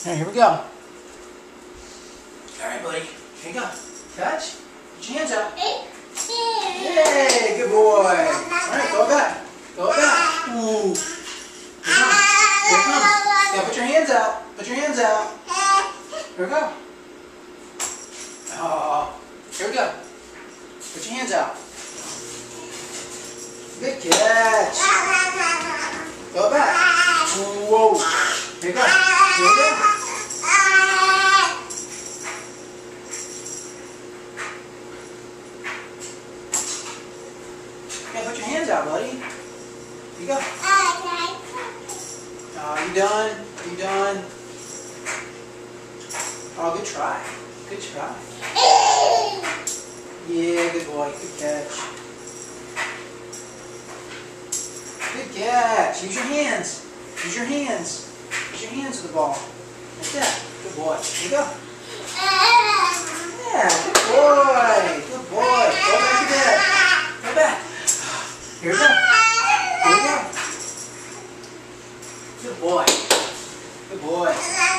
Alright, here we go. Alright, buddy. Here you go. Catch. Put your hands out. Yay, good boy. Alright, go back. Go back. Ooh. Here it comes. Yeah, put your hands out. Put your hands out. Here we go. Oh, here we go. Put your hands out. Good catch. Go back. Whoa. Here we go. Here we go. Yeah, put your hands out, buddy. Here you go. Oh, you done? Are you done? Oh, good try. Good try. Yeah, good boy. Good catch. Good catch. Use your hands. Use your hands. Use your hands with the ball. Like that. Good boy. Here you go. Yeah, good boy. Good boy. Go back to bed. Go back. Here we go. Here we go. Good boy. Good boy.